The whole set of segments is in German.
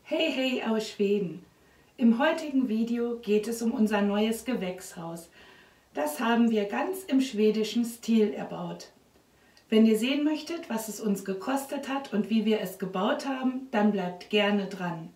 Hey hey aus Schweden! Im heutigen Video geht es um unser neues Gewächshaus. Das haben wir ganz im schwedischen Stil erbaut. Wenn ihr sehen möchtet, was es uns gekostet hat und wie wir es gebaut haben, dann bleibt gerne dran.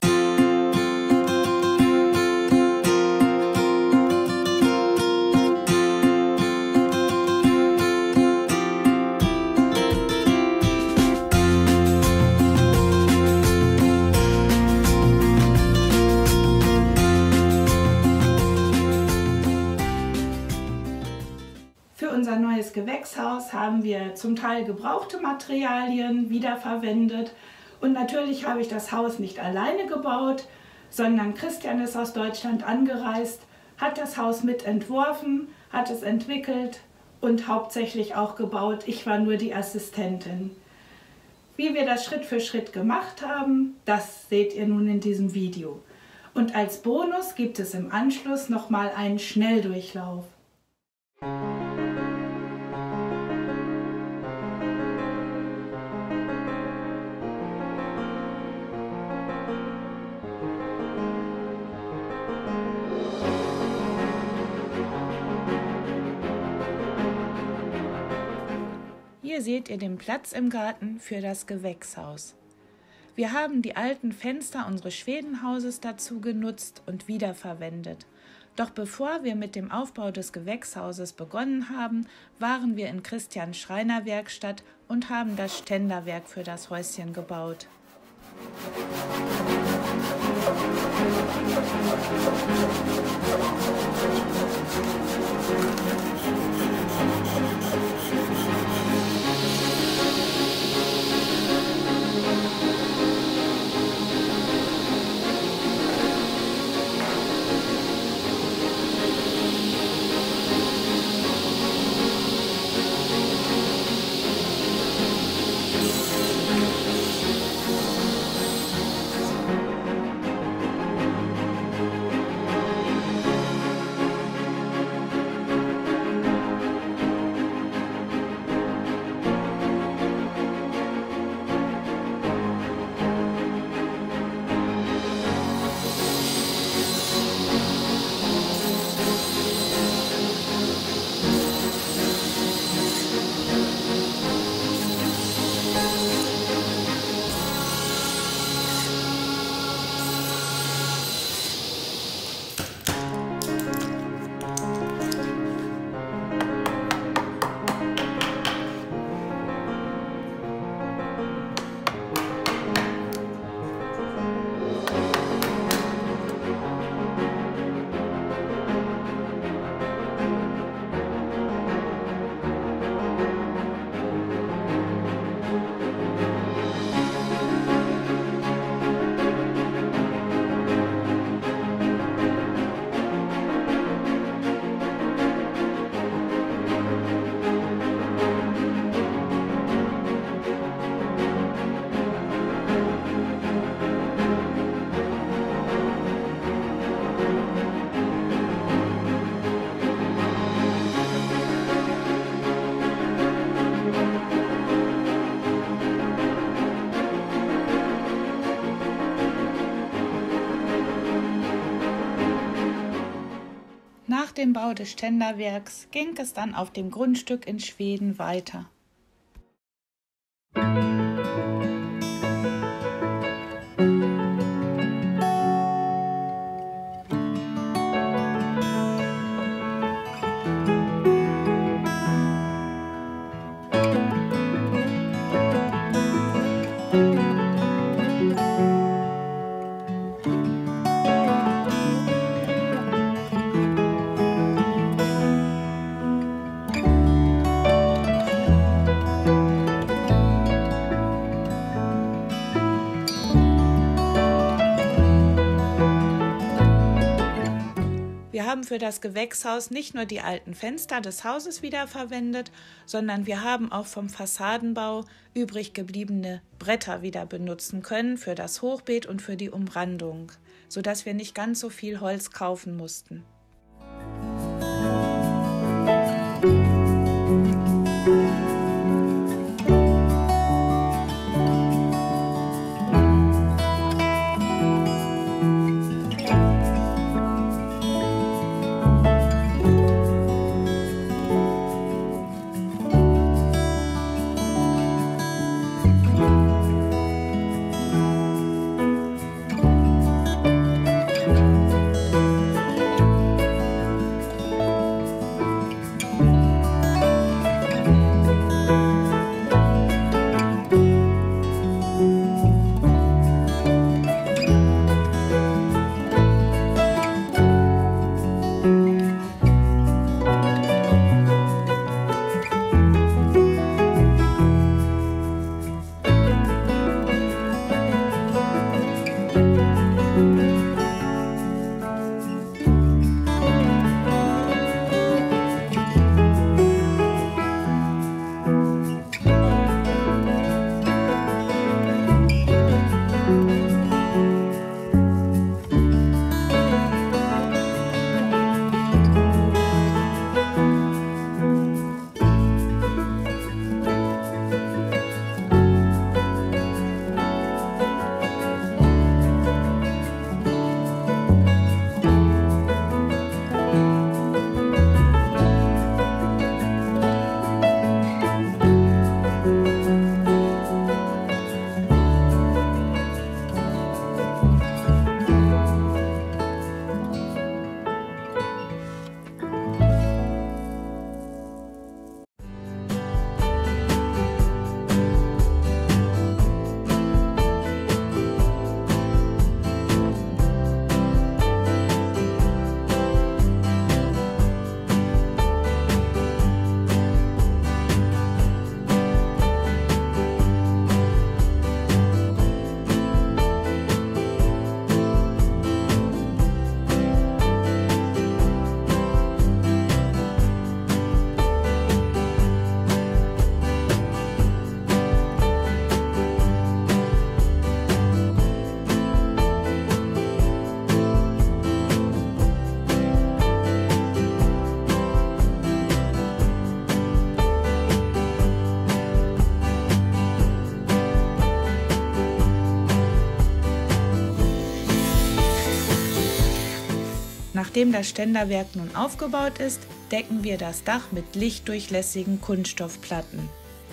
Für unser neues Gewächshaus haben wir zum Teil gebrauchte Materialien wiederverwendet und natürlich habe ich das Haus nicht alleine gebaut, sondern Christian ist aus Deutschland angereist, hat das Haus mit entworfen, hat es entwickelt und hauptsächlich auch gebaut. Ich war nur die Assistentin. Wie wir das Schritt für Schritt gemacht haben, das seht ihr nun in diesem Video. Und als Bonus gibt es im Anschluss nochmal einen Schnelldurchlauf. Hier seht ihr den Platz im Garten für das Gewächshaus. Wir haben die alten Fenster unseres Schwedenhauses dazu genutzt und wiederverwendet. Doch bevor wir mit dem Aufbau des Gewächshauses begonnen haben, waren wir in Christians Schreinerwerkstatt und haben das Ständerwerk für das Häuschen gebaut. Nach dem Bau des Ständerwerks ging es dann auf dem Grundstück in Schweden weiter. Wir haben für das Gewächshaus nicht nur die alten Fenster des Hauses wiederverwendet, sondern wir haben auch vom Fassadenbau übrig gebliebene Bretter wieder benutzen können für das Hochbeet und für die Umrandung, sodass wir nicht ganz so viel Holz kaufen mussten. Nachdem das Ständerwerk nun aufgebaut ist, decken wir das Dach mit lichtdurchlässigen Kunststoffplatten.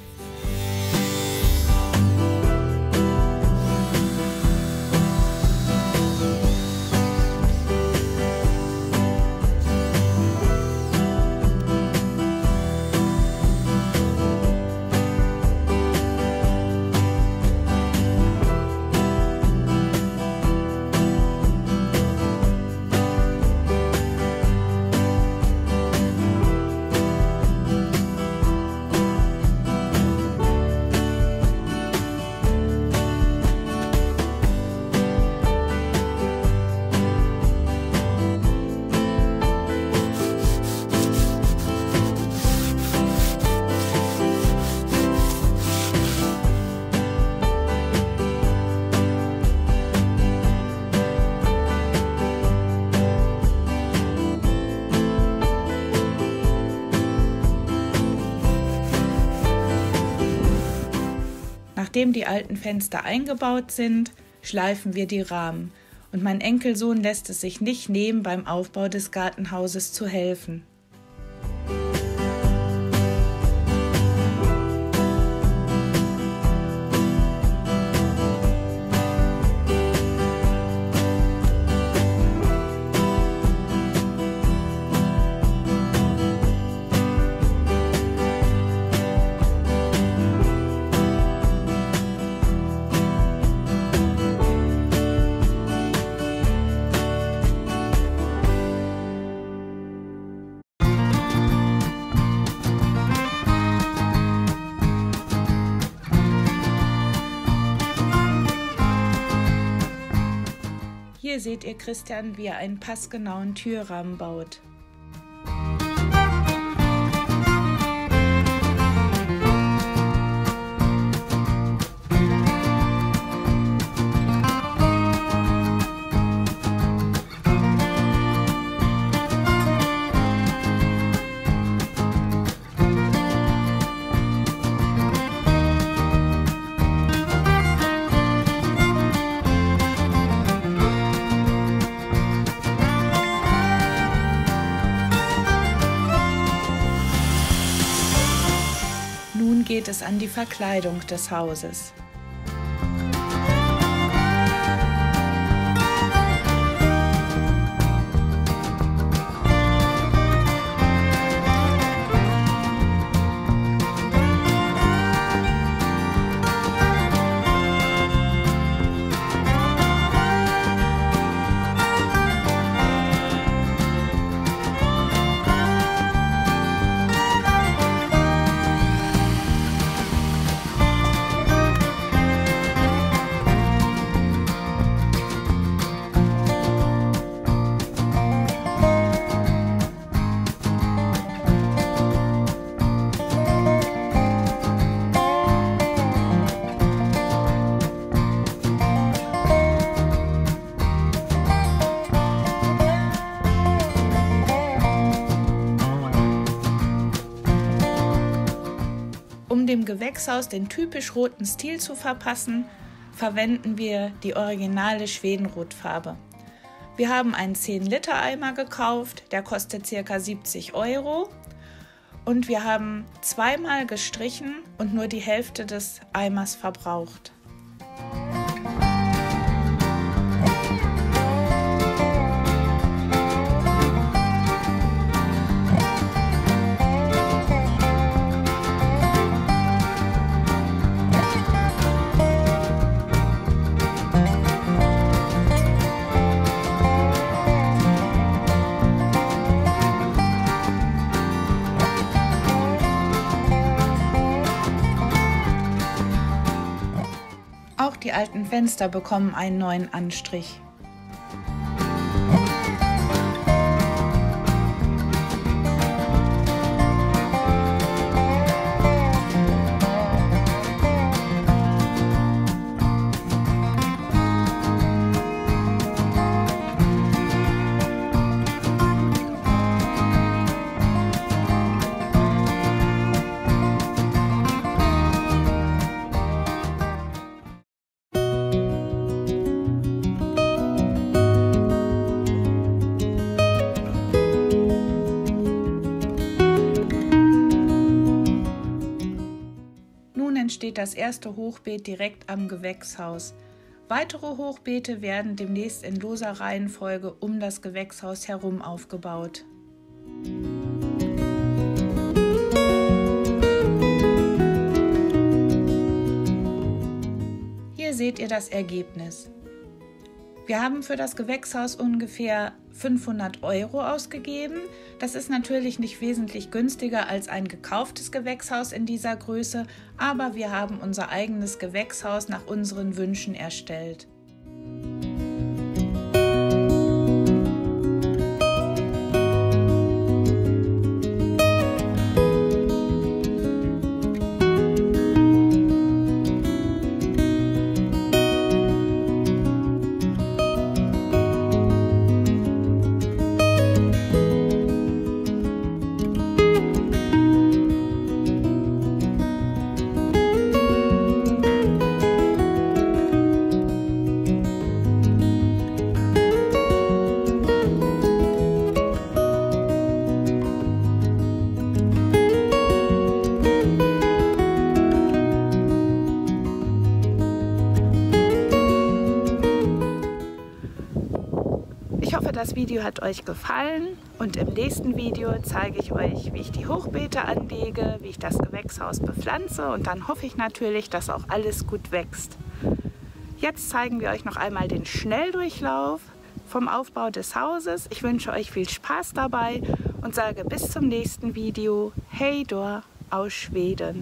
Nachdem die alten Fenster eingebaut sind, schleifen wir die Rahmen und mein Enkelsohn lässt es sich nicht nehmen, beim Aufbau des Gartenhauses zu helfen. Hier seht ihr Christian, wie er einen passgenauen Türrahmen baut. Nun geht es an die Verkleidung des Hauses. Um dem Gewächshaus den typisch roten Stil zu verpassen, verwenden wir die originale Schwedenrotfarbe. Wir haben einen 10-Liter-Eimer gekauft, der kostet ca. 70 € und wir haben zweimal gestrichen und nur die Hälfte des Eimers verbraucht. Auch die alten Fenster bekommen einen neuen Anstrich. steht das erste Hochbeet direkt am Gewächshaus. Weitere Hochbeete werden demnächst in loser Reihenfolge um das Gewächshaus herum aufgebaut. Hier seht ihr das Ergebnis. Wir haben für das Gewächshaus ungefähr 500 € ausgegeben. Das ist natürlich nicht wesentlich günstiger als ein gekauftes Gewächshaus in dieser Größe, aber wir haben unser eigenes Gewächshaus nach unseren Wünschen erstellt. Ich hoffe, das Video hat euch gefallen und im nächsten Video zeige ich euch, wie ich die Hochbeete anlege, wie ich das Gewächshaus bepflanze und dann hoffe ich natürlich, dass auch alles gut wächst. Jetzt zeigen wir euch noch einmal den Schnelldurchlauf vom Aufbau des Hauses. Ich wünsche euch viel Spaß dabei und sage bis zum nächsten Video. Hej då aus Schweden.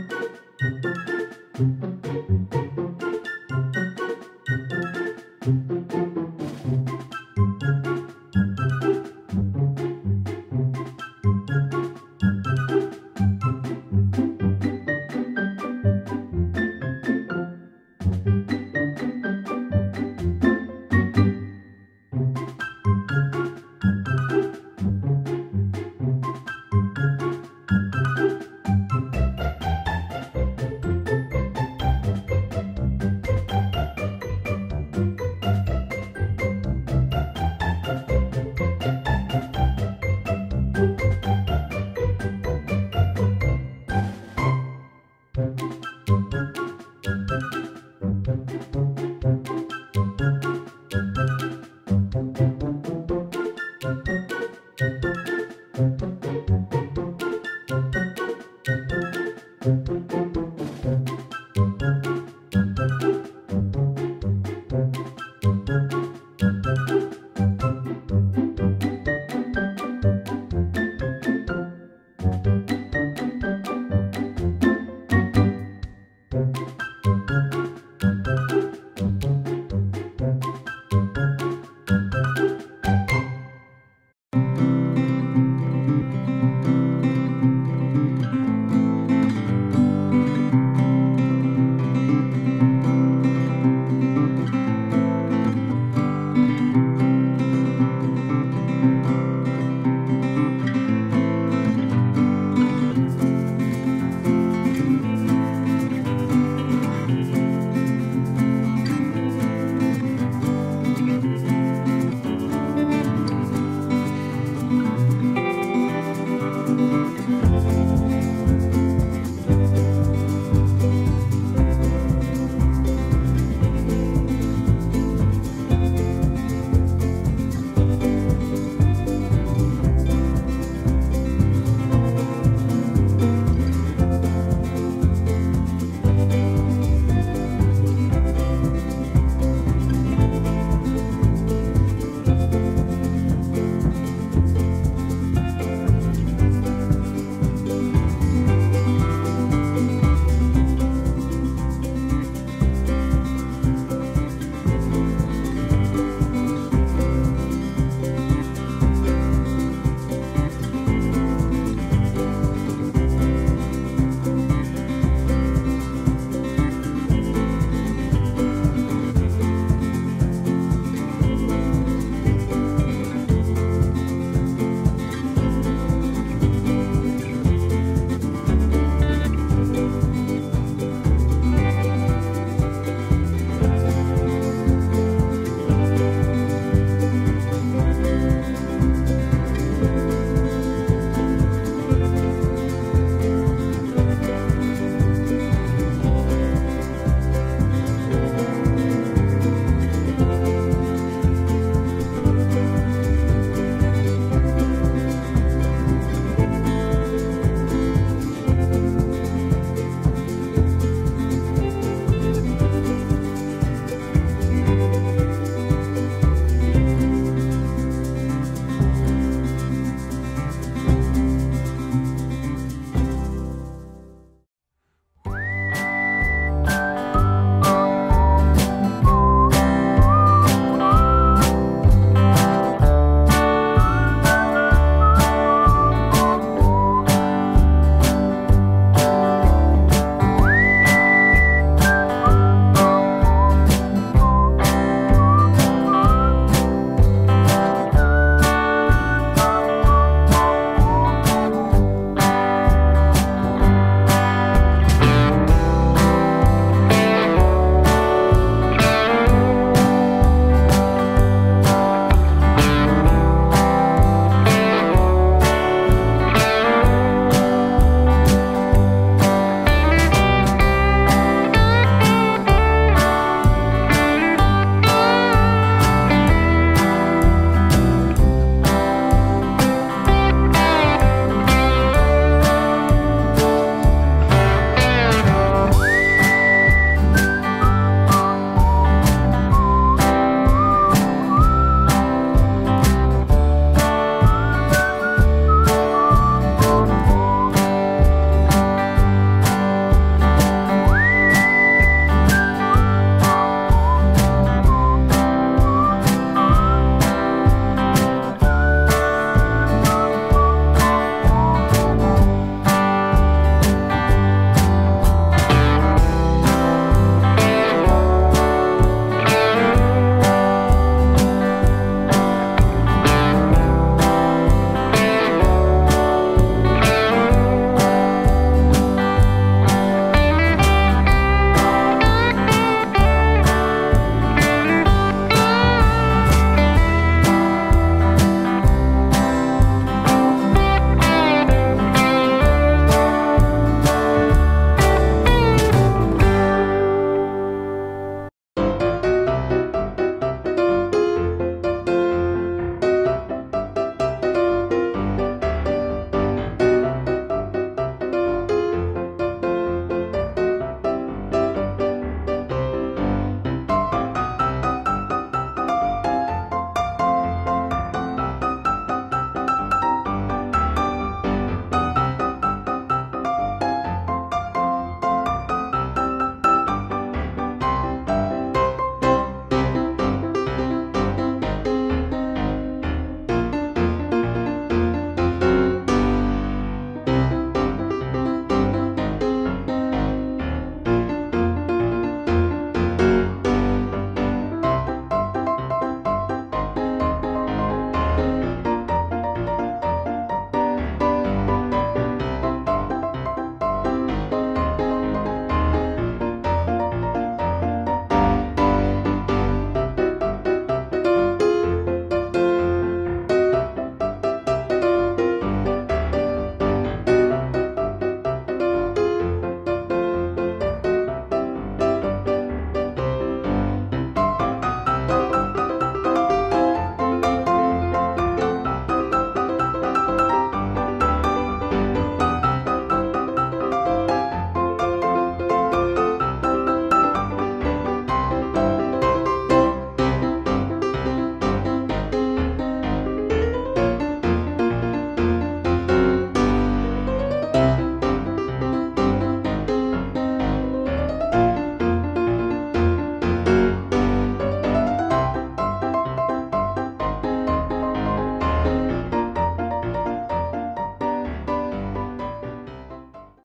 Thank you.